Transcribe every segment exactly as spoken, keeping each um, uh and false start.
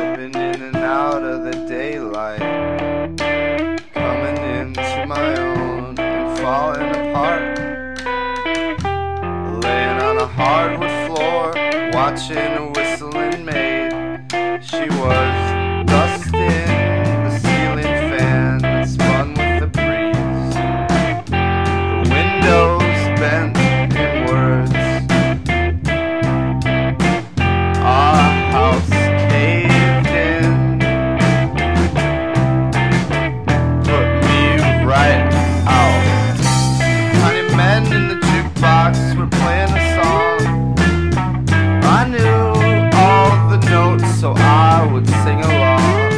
Slipping in and out of the daylight, coming into my own and falling apart. Laying on a hardwood floor, watching a whistling maid. She was dusting the ceiling fan that spun with the breeze. The windows bent inwards. Our house caved in, put me right out. Tiny men in the jukebox were playing a song. I knew all the notes, so I would sing along.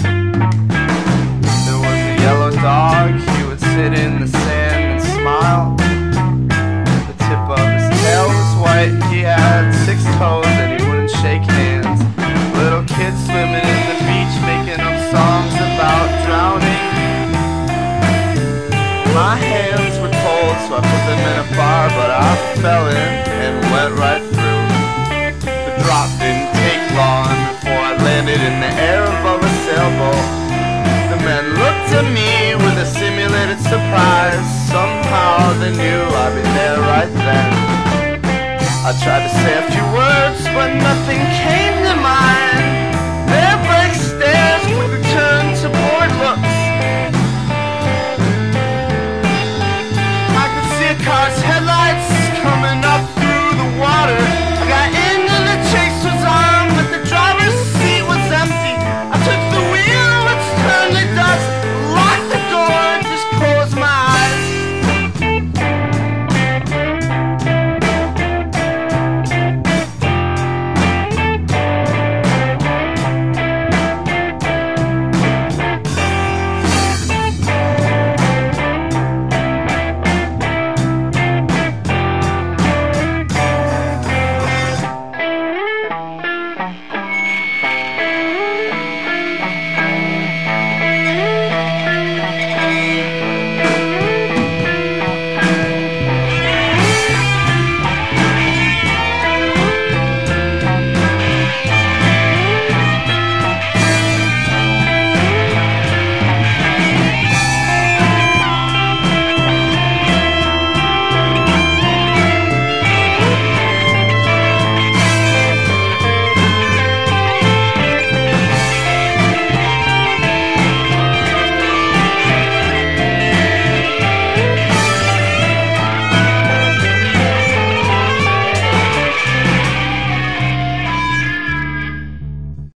There was a yellow dog, he would sit in the sand and smile. The tip of his tail was white, he had six toes and he wouldn't shake hands. Little kids swimming in the beach, making up songs about drowning. My hands were cold, so I put them in a fire, but I fell in and went right through. The drop didn't take long before I landed in the air above a sailboat. The men looked at me with a simulated surprise. Somehow they knew I'd be there right then. I tried to say a few words, but nothing came to mind.